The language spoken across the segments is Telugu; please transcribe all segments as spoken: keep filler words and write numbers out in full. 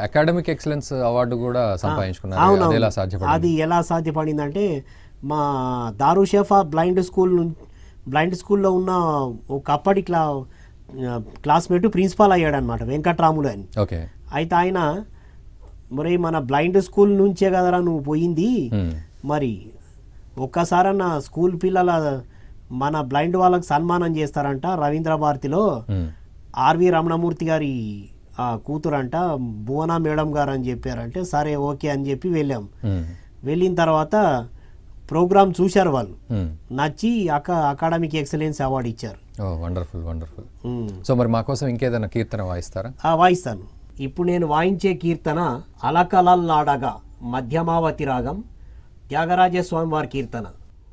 అకాడమిక్ ఎక్సలెన్స్ అవార్డు కూడా సంపాదించుకున్నారు. అది ఎలా సాధ్యపడింది? అది ఎలా సాధ్యపడిందంటే మా దారుషఫా బ్లైండ్ స్కూల్ బ్లైండ్ స్కూల్లో ఉన్న ఒక అప్పటి క్లా క్లాస్మేట్ ప్రిన్సిపాల్ అయ్యాడు అనమాట, వెంకట్రాములు అని. ఓకే. అయితే ఆయన మరి మన బ్లైండ్ స్కూల్ నుంచే కదరా నువ్వు పోయింది, మరి ఒక్కసారన్న స్కూల్ పిల్లల మన బ్లైండ్ వాళ్ళకి సన్మానం చేస్తారంట రవీంద్ర భారతిలో, ఆర్వి రమణమూర్తి గారి కూతురంట భువన మేడం గారు అని చెప్పారంటే సరే ఓకే అని చెప్పి వెళ్ళాం. వెళ్ళిన తర్వాత ప్రోగ్రామ్ చూశారు వాళ్ళు, నచ్చి అక అకాడమిక్ ఎక్సలెన్స్ అవార్డు ఇచ్చారు. Wonderful wonderful. సో మరి మా కోసం ఇంకేదైనా కీర్తన వాయిస్తారా? వాయిస్తాను. ఇప్పుడు నేను వాయించే కీర్తన అలకలల్లాడగా మధ్యమావతి రాగం, త్యాగరాజస్వామి వారి కీర్తన.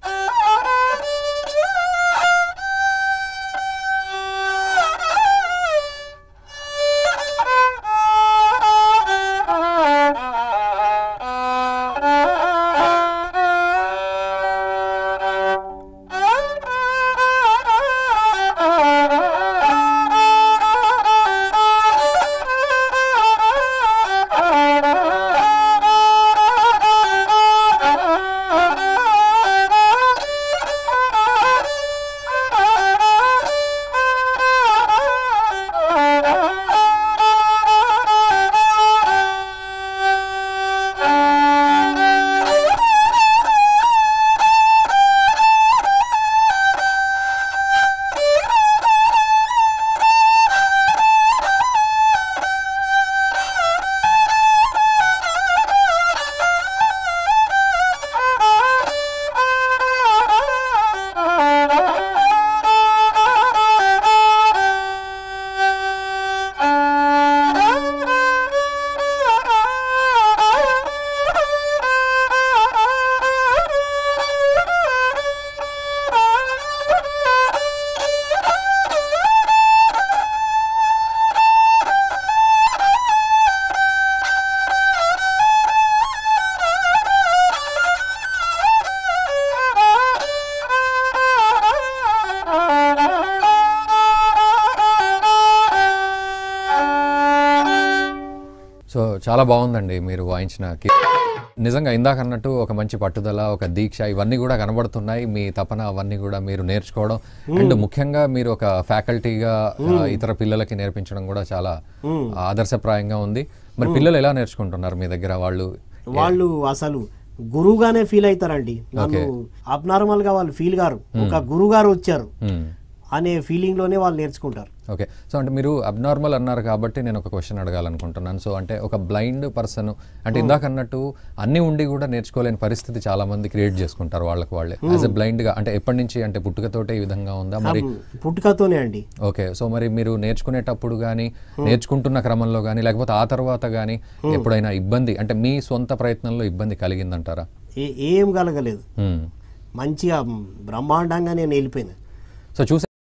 సో చాలా బాగుందండి మీరు వాయించిన. నిజంగా ఇందాక అన్నట్టు ఒక మంచి పట్టుదల, ఒక దీక్ష ఇవన్నీ కూడా కనబడుతున్నాయి. మీ తపన అవన్నీ కూడా మీరు నేర్చుకోవడం, అండ్ ముఖ్యంగా మీరు ఒక ఫ్యాకల్టీగా ఇతర పిల్లలకి నేర్పించడం కూడా చాలా ఆదర్శప్రాయంగా ఉంది. మరి పిల్లలు ఎలా నేర్చుకుంటున్నారు మీ దగ్గర? వాళ్ళు వాళ్ళు అసలు గురువుగానే ఫీల్ అవుతారండి. అబ్నార్మల్ గా వాళ్ళు ఫీల్ గారు, ఒక గురువు గారు వచ్చారు అనే ఫీలింగ్ లోనే వాళ్ళు నేర్చుకుంటారు. ఓకే. సో అంటే మీరు అబ్నార్మల్ అన్నారు కాబట్టి నేను ఒక క్వశ్చన్ అడగాలనుకుంటున్నాను. సో అంటే ఒక బ్లైండ్ పర్సన్ అంటే ఇందాక అన్నట్టు అన్ని ఉండి కూడా నేర్చుకోలేని పరిస్థితి చాలా మంది క్రియేట్ చేసుకుంటారు వాళ్ళకి వాళ్ళే యాజ్ ఎ బ్లైండ్ గా. అంటే ఎప్పటి నుంచి, అంటే పుట్టుకతోటే ఈ విధంగా ఉందా? మరి పుట్టుకతోనే అండి. ఓకే. సో మరి మీరు నేర్చుకునేటప్పుడు కానీ, నేర్చుకుంటున్న క్రమంలో కానీ, లేకపోతే ఆ తర్వాత కానీ ఎప్పుడైనా ఇబ్బంది, అంటే మీ సొంత ప్రయత్నంలో ఇబ్బంది కలిగిందంటారా? ఏం కలగలేదు, మంచిగా బ్రహ్మాండంగా నేను వెళ్ళిపోయినా. సో చూసే